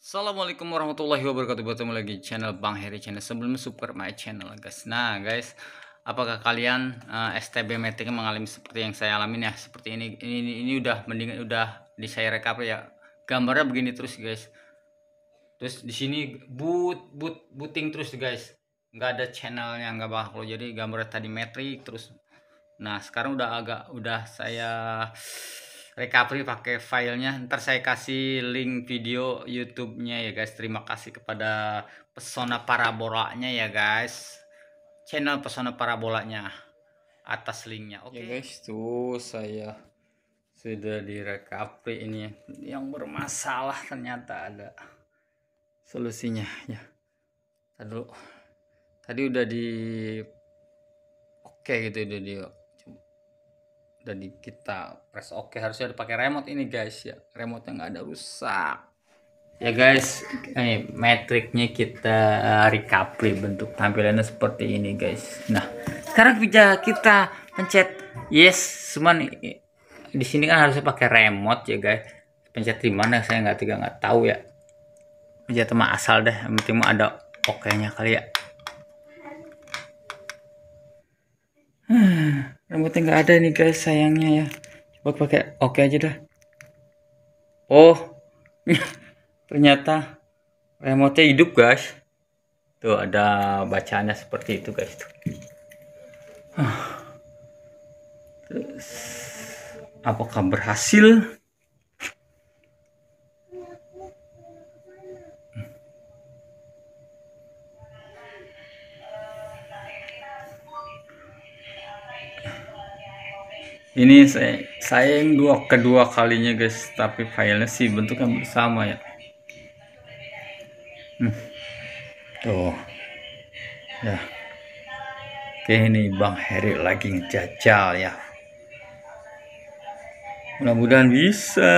Assalamualaikum warahmatullahi wabarakatuh. Bertemu lagi channel Bang Heri channel. Sebelumnya subscribe my channel guys. Nah guys, apakah kalian STB meeting mengalami seperti yang saya alamin ya? Seperti ini udah mendingan udah di saya recover ya. Gambarnya begini terus guys. Terus di sini booting terus guys. Nggak ada channelnya, nggak bakal. Jadi gambarnya tadi metrik terus. Nah sekarang udah saya recovery pakai filenya. Ntar saya kasih link video YouTube-nya ya guys. Terima kasih kepada Pesona Parabolanya ya guys. Channel Pesona Parabolanya atas linknya. Oke guys, tuh saya sudah di recovery ini yang bermasalah ternyata ada solusinya ya. Tadi udah di oke gitu udah di kita press oke, harusnya ada pakai remote ini guys ya, remote yang nggak ada rusak ya guys. Metriknya kita recovery, bentuk tampilannya seperti ini guys. Nah sekarang kita pencet yes, cuman di sini kan harusnya pakai remote ya guys. Pencet di mana saya nggak tahu ya, pencet mah asal deh, yang penting mah ada oke nya kali ya. Remote nggak ada nih guys, sayangnya ya. Coba pakai oke aja dah. Oh ternyata remote hidup guys. Tuh ada bacaannya seperti itu guys tuh. Terus apakah berhasil? Ini saya yang kedua kalinya guys, tapi filenya sih bentuknya bersama ya. Tuh ya. Oke, ini Bang Heri lagi ngejajal ya. Mudah-mudahan bisa.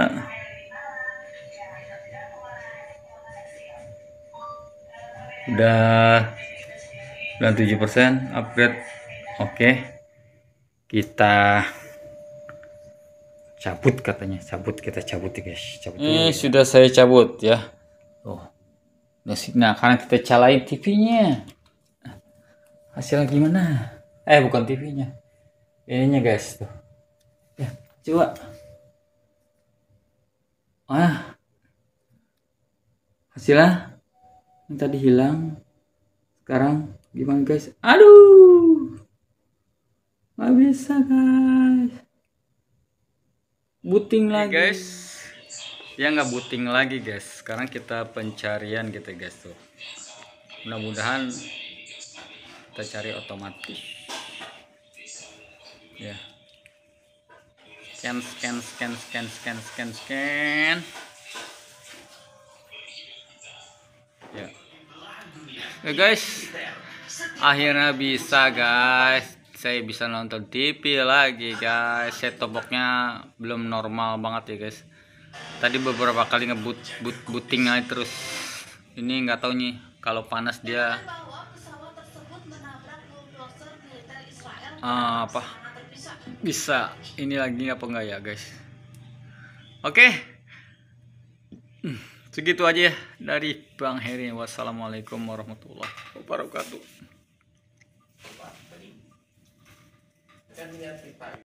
Udah 97% upgrade. Oke. Kita cabut katanya, kita cabut ya guys. Ini sudah saya cabut ya. Oh. Nah, karena kita calain TV-nya. Hasilnya gimana? Bukan TV-nya. Ininya guys tuh. Ya, coba. Hasilnya yang tadi hilang. Sekarang gimana guys? Aduh. Nggak bisa guys. Booting lagi guys. Ya nggak booting lagi guys. Sekarang kita pencarian gitu guys tuh. Mudah-mudahan kita cari otomatis. Ya. Scan. Ya. Oke guys. Akhirnya bisa guys. Saya bisa nonton TV lagi guys. Set top boxnya belum normal banget ya guys. Tadi beberapa kali booting aja terus. Ini nggak tahu nih kalau panas dia apa bisa ini lagi apa enggak ya guys. Oke. Segitu aja ya dari Bang Heri. Wassalamualaikum warahmatullahi wabarakatuh.